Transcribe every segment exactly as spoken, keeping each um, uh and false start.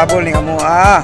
habol ni amo ah.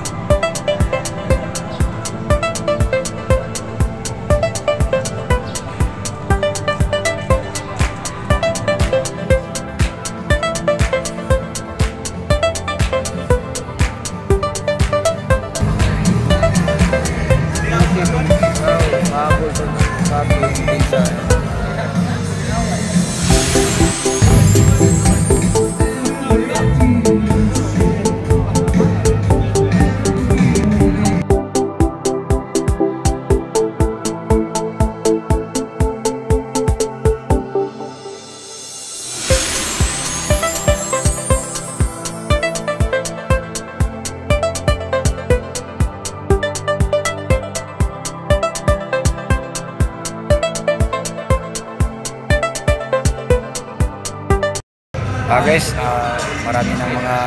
Ah guys, uh, marami ng mga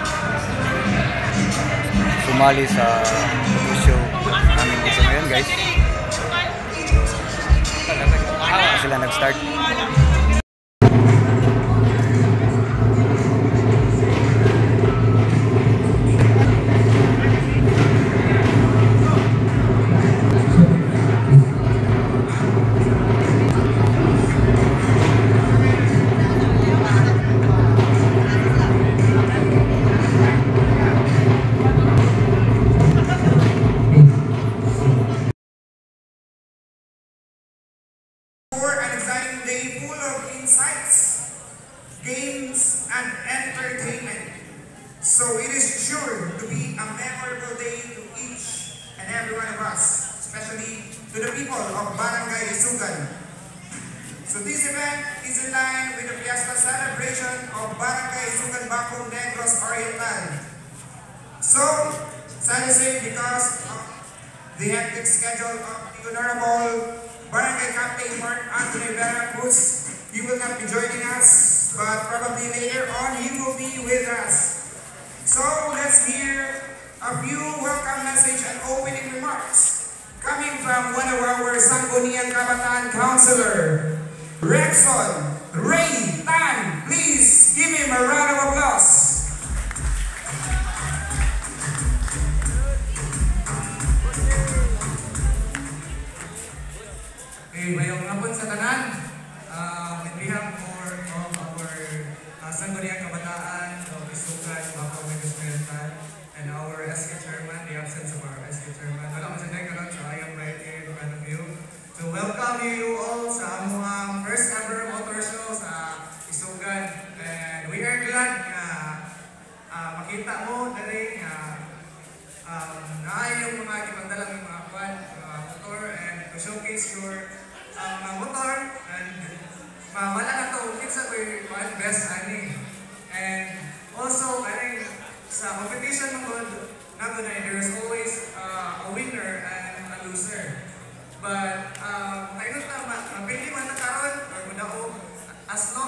sumali sa show namin dito ngayon guys. Uh, sila nag-start. Games and entertainment. So it is sure to be a memorable day to each and every one of us, especially to the people of Barangay Isugan. So this event is in line with the Fiesta celebration of Barangay Isugan Bacong Negros Oriental. So, sad to say, because of the hectic schedule of the Honorable Barangay Captain Mark Anthony Vera Cruz, you will not be joining us, but probably later on you will be with us. So let's hear a few welcome message and opening remarks coming from one of our Sangguniang Kabataan Councilor, Rexon Ray Tan. Please give him a round of applause. Hey, mayong hapon sa tanan. Uh, on behalf for, of our uh, Sangguniang Kabataan of Isugan, Bacong Negros Oriental, and our S K Chairman, the absence of our S K Chairman, wala ko sa nagkaroon, so I am right here in front of you to welcome you all sa among first ever motor show sa Isugan. And we are glad na uh, makita mo na rin na um, naay yung mga ipagdalang mga kwan, mga motor, and to showcase your uh, mga motor, and Uh, wala na ito, kinsa ko yung best ani. And also, I think, sa competition mo na to na there is always uh, a winner and a loser. But, um, tayo na, mapili man na karon, or muna o, as long